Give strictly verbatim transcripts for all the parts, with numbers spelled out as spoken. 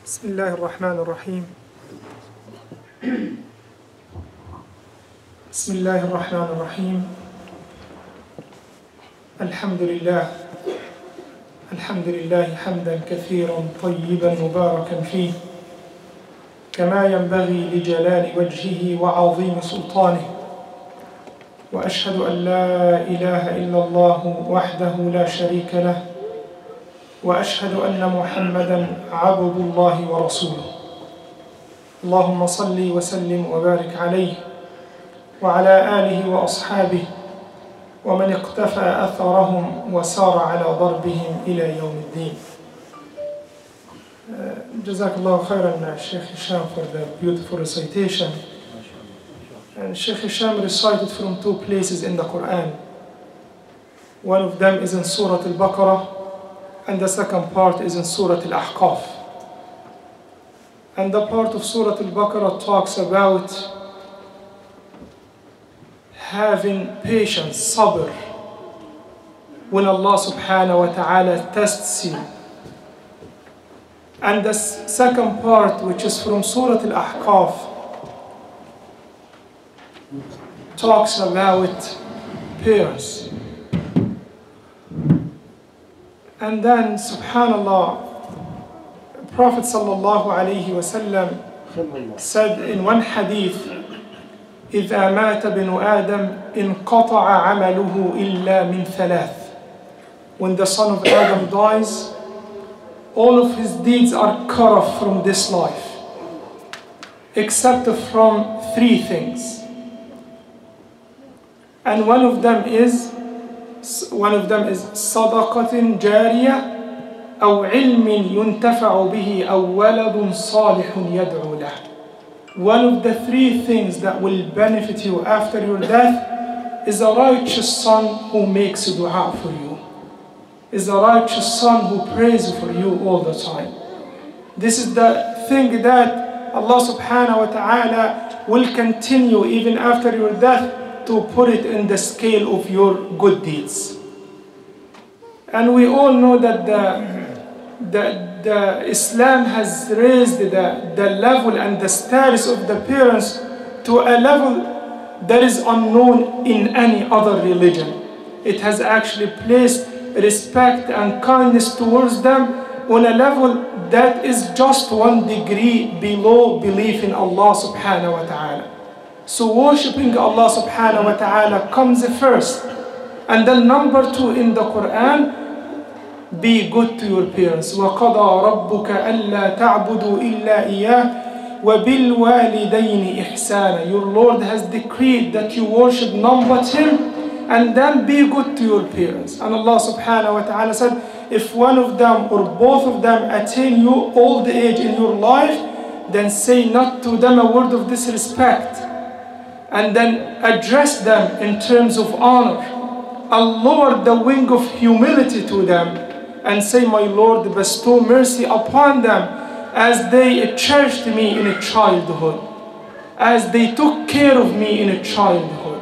بسم الله الرحمن الرحيم. بسم الله الرحمن الرحيم. الحمد لله الحمد لله حمدا كثيرا طيبا مباركا فيه كما ينبغي لجلال وجهه وعظيم سلطانه، وأشهد أن لا إله إلا الله وحده لا شريك له، وأشهد أن محمدًا عبد الله ورسوله. اللهم صل وسلم وبارك عليه وعلى آله وأصحابه ومن اقتفى أثرهم وسار على ضربهم إلى يوم الدين. Jazakallah khairan, Sheikh Hisham, for the beautiful recitation. And Sheikh Hisham recited from two places in the Quran. One of them is in Surah Al-Baqarah, and the second part is in Surah Al-Ahqaf. And the part of Surah Al-Baqarah talks about having patience, sabr, when Allah subhanahu wa ta'ala tests you. And the second part, which is from Surah Al-Ahqaf, talks about parents. And then, subhanallah, Prophet sallallahu alayhi wa sallam said in one hadith, إِذَا مَاتَ بِنُ آدَمْ إِنْقَطَعَ عَمَلُهُ إِلَّا مِنْ ثَلَاثٍ. When the son of Adam dies, all of his deeds are cut off from this life, except from three things. And one of them is One of them is صدقة جارية أو علم ينتفع به أو ولد صالح يدعو له. One of the three things that will benefit you after your death is a righteous son who makes dua for you, is a righteous son who prays for you all the time. This is the thing that Allah subhanahu wa ta'ala will continue even after your death to put it in the scale of your good deeds. And we all know that the, the, the Islam has raised the, the level and the status of the parents to a level that is unknown in any other religion. It has actually placed respect and kindness towards them on a level that is just one degree below belief in Allah subhanahu wa ta'ala. So worshipping Allah subhanahu wa ta'ala comes first. And then number two in the Quran, be good to your parents. وَقَضَى رَبُّكَ أَلَّا تَعْبُدُوا إِلَّا إِيَّاهُ وَبِالْوَالِدَيْنِ إِحْسَانًا. Your Lord has decreed that you worship none but Him, and then be good to your parents. And Allah subhanahu wa ta'ala said, if one of them or both of them attain you old age in your life, then say not to them a word of disrespect, and then address them in terms of honor, and lower the wing of humility to them, and say, my Lord, bestow mercy upon them as they cherished me in a childhood, as they took care of me in a childhood.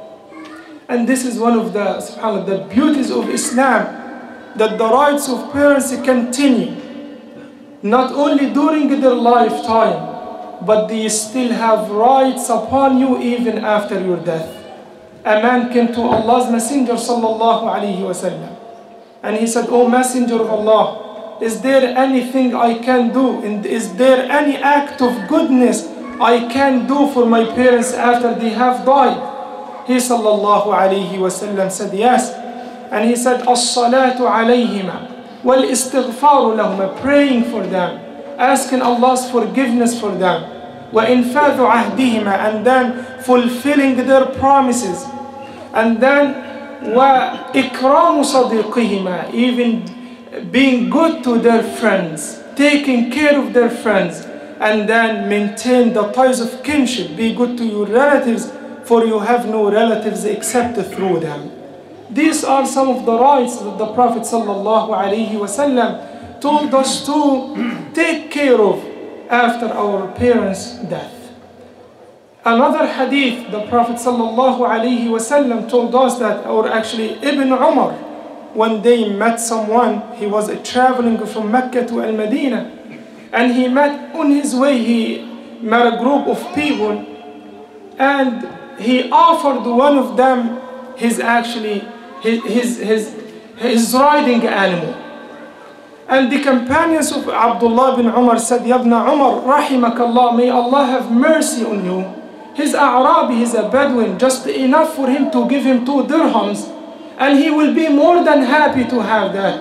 And this is one of the, subhanAllah, the beauties of Islam, that the rights of parents continue, not only during their lifetime, but they still have rights upon you even after your death. A man came to Allah's Messenger sallallahu alayhi wa sallam, and he said, O Messenger of Allah, is there anything I can do? And is there any act of goodness I can do for my parents after they have died? He sallallahu alayhi wa sallam said, yes. And he said, As-salatu alayhima wal istighfaru lahuma, praying for them, asking Allah's forgiveness for them, وَإِنْفَاذُ عَهْدِهِمَا, and then fulfilling their promises, and then وَإِكْرَامُ صَدِيقِهِمَا, even being good to their friends, taking care of their friends, and then maintain the ties of kinship, be good to your relatives, for you have no relatives except through them. These are some of the rights that the Prophet sallallahu alaihi wasallam told us to take care of after our parents' death. Another hadith, the Prophet sallallahu alaihi wasallam told us that, or actually Ibn Umar, one day met someone, he was traveling from Mecca to Al-Madinah, And he met, on his way, he met a group of people, and he offered one of them his actually his his his, his riding animal. And the companions of Abdullah bin Umar said, Ya ibn Umar, rahimakallah, may Allah have mercy on you. His A'rabi, he's a Bedouin, just enough for him to give him two dirhams, and he will be more than happy to have that.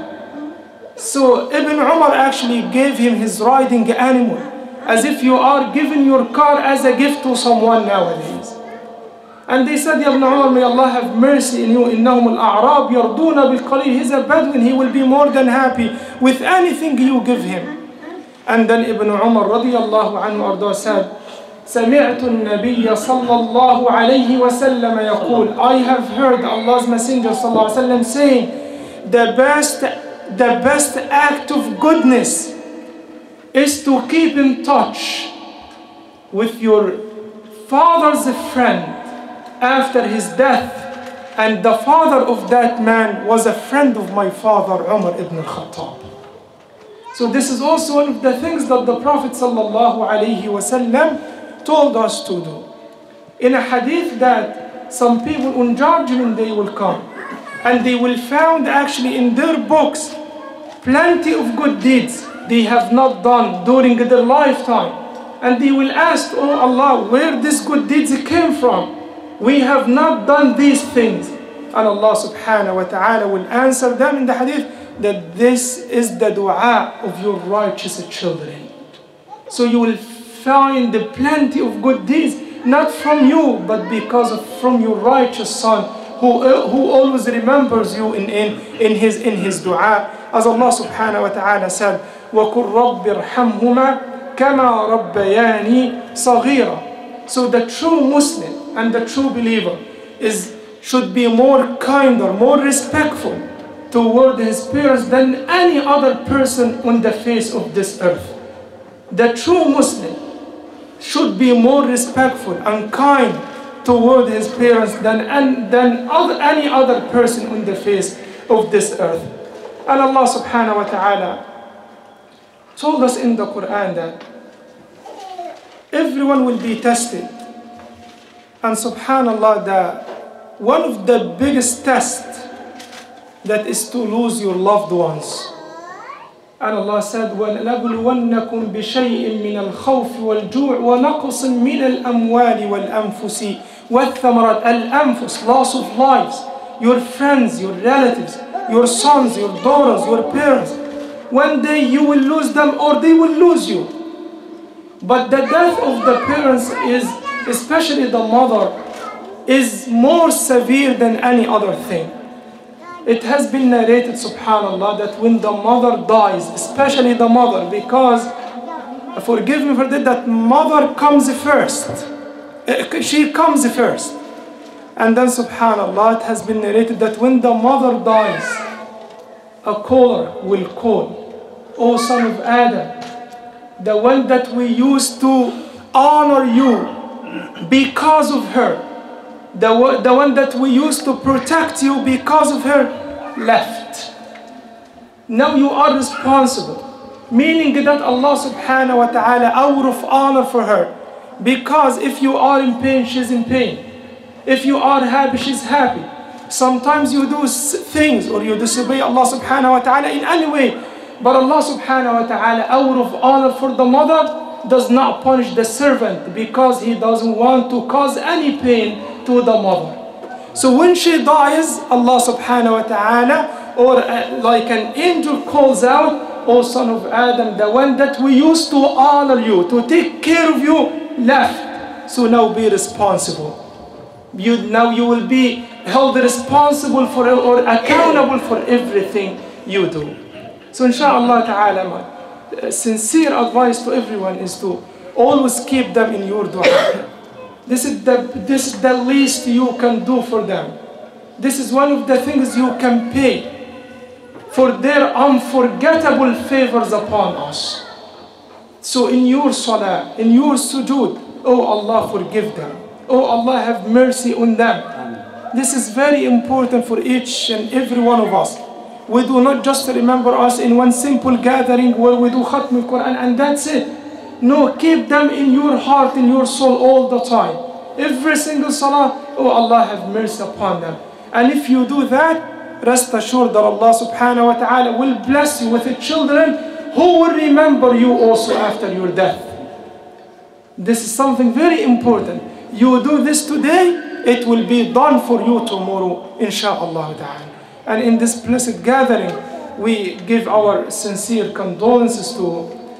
So Ibn Umar actually gave him his riding animal, as if you are giving your car as a gift to someone nowadays. And they said, Ya Ibn Umar, may Allah have mercy in you. إِنَّهُمُ الْأَعْرَابِ يَرْضُونَ بِالْقَلِيلِ. He's a Bedouin, he will be more than happy with anything you give him. And then Ibn Umar radiyallahu anhu arda said, سمعت النبي صلى الله عليه وسلم يقول, I have heard Allah's Messenger صلى الله عليه وسلم saying, the best, the best act of goodness is to keep in touch with your father's friend after his death. And the father of that man was a friend of my father, Umar ibn al-Khattab. So this is also one of the things that the Prophet sallallahu alaihi wasallam told us to do. In a hadith that some people on Judgment Day will come, and they will find actually in their books plenty of good deeds they have not done during their lifetime. And they will ask, oh Allah, where these good deeds came from? We have not done these things. And Allah subhanahu wa ta'ala will answer them in the hadith that this is the dua of your righteous children. So you will find plenty of good deeds, not from you, but because of from your righteous son, who, uh, who always remembers you in, in, in, his, in his dua. As Allah subhanahu wa ta'ala said, وَقُلْ رَبِّ ارْحَمْهُمَا كَمَا رَبَّيَانِي صَغِيرًا. So the true Muslim and the true believer is, should be more kinder, more respectful toward his parents than any other person on the face of this earth. The true Muslim should be more respectful and kind toward his parents than, than other, any other person on the face of this earth. And Allah subhanahu wa ta'ala told us in the Quran that everyone will be tested. And subhanallah, the, one of the biggest tests that is to lose your loved ones. And Allah said, وَلَنَبْلُوَنَّكُمْ بِشَيْءٍ مِّنَ الْخَوْفِ وَالْجُوعِ وَنَقْصٍ مِّنَ الْأَمْوَالِ وَالْأَنفُسِ وَالثَّمَرَاتِ. Al-anfus, loss of lives, your friends, your relatives, your sons, your daughters, your parents. One day you will lose them or they will lose you. But the death of the parents is, especially the mother, is more severe than any other thing. It has been narrated, subhanallah, that when the mother dies, especially the mother, because, forgive me for that, that mother comes first. She comes first. And then, subhanallah, it has been narrated that when the mother dies, a caller will call, O son of Adam, the one that we used to honor you because of her, The, the one that we used to protect you because of her, left. Now you are responsible. Meaning that Allah subhanahu wa ta'ala out of honor for her. Because if you are in pain, she's in pain. If you are happy, she's happy. Sometimes you do things or you disobey Allah subhanahu wa ta'ala in any way. But Allah subhanahu wa ta'ala out of honor for the mother does not punish the servant because he doesn't want to cause any pain to the mother. So when she dies, Allah subhanahu wa ta'ala, or uh, like an angel calls out, O son of Adam, the one that we used to honor you, to take care of you, left. So now be responsible. You, now you will be held responsible for or accountable for everything you do. So inshallah ta'ala, my uh, sincere advice to everyone is to always keep them in your dua. This is, the, this is the least you can do for them. This is one of the things you can pay for their unforgettable favors upon us. So in your salah, in your sujood, oh Allah, forgive them. Oh Allah, have mercy on them. This is very important for each and every one of us. We do not just remember us in one simple gathering where we do Khatm al-Quran and that's it. No, keep them in your heart, in your soul all the time. Every single salah, oh Allah have mercy upon them. And if you do that, rest assured that Allah subhanahu wa ta'ala will bless you with children who will remember you also after your death. This is something very important. You do this today, it will be done for you tomorrow, insha'Allah ta'ala. And in this blessed gathering, we give our sincere condolences to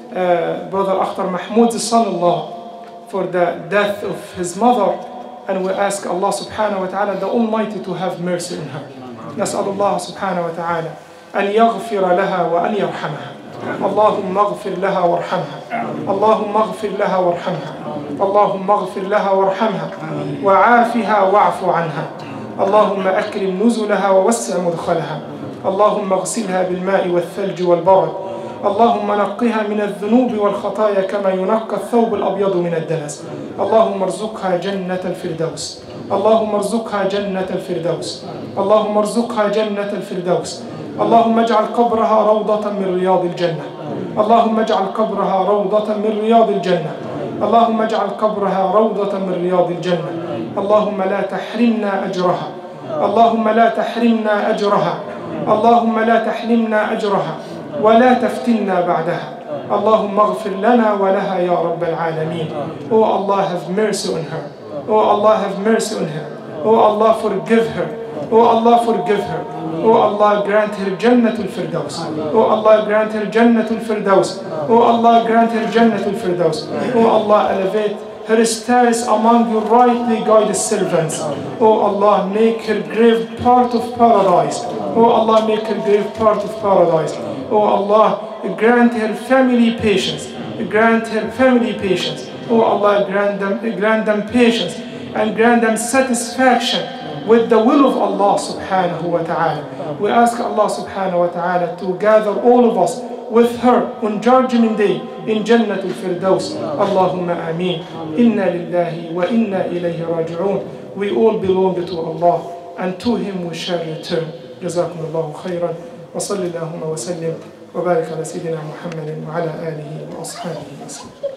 uh, Brother Akhtar Mahmoud Sallallahu for the death of his mother. And we ask Allah subhanahu wa ta'ala, the Almighty, to have mercy on her. نسأل الله سبحانه وتعالى أن يغفر لها وأن يرحمها. اللهم اغفر لها وارحمها. اللهم اغفر لها وارحمها. اللهم اغفر لها وارحمها وعافها واعف عنها. اللهم أكرم نزلها ووسع مدخلها. اللهم اغسلها بالماء والثلج والبرد. اللهم نقها من الذنوب والخطايا كما ينقى الثوب الأبيض من الدنس. اللهم ارزقها جنة الفردوس. اللهم ارزقها جنة الفردوس. اللهم ارزقها جنة الفردوس. اللهم اجعل قبرها روضة من رياض الجنة. اللهم اجعل قبرها روضة من رياض الجنة. اللهم اجعل قبرها روضة من رياض الجنة. اللهم لا تحرمنا أجرها. اللهم لا تحرمنا أجرها. اللهم لا تحرمنا أجرها ولا تفتنا بعدها. اللهم اغفر لنا ولها يا رب العالمين. Oh Allah, have mercy on her. Oh Allah, have mercy on her. Oh Allah, forgive her. Oh Allah, forgive her. Oh Allah, grant her Jannatul Firdaus. Oh Allah, grant her Jannatul Firdaus. Oh Allah, grant her Jannatul Firdaus. Oh Allah, elevate her status among your rightly guided servants. Oh Allah, make her grave part of paradise. Oh Allah, make her grave part of paradise. Oh Allah, grant her family patience. Grant her family patience. Oh Allah, grant them, grant them patience and grant them satisfaction with the will of Allah subhanahu wa ta'ala. We ask Allah subhanahu wa ta'ala to gather all of us with her on Judgment Day in Jannatul Firdaus. Allahumma ameen. Inna lillahi wa inna ilayhi raji'un. We all belong to Allah and to Him we shall return. جزاكم الله خيرا وصلى اللهم وسلم وبارك على سيدنا محمد وعلى آله وأصحابه وسلم.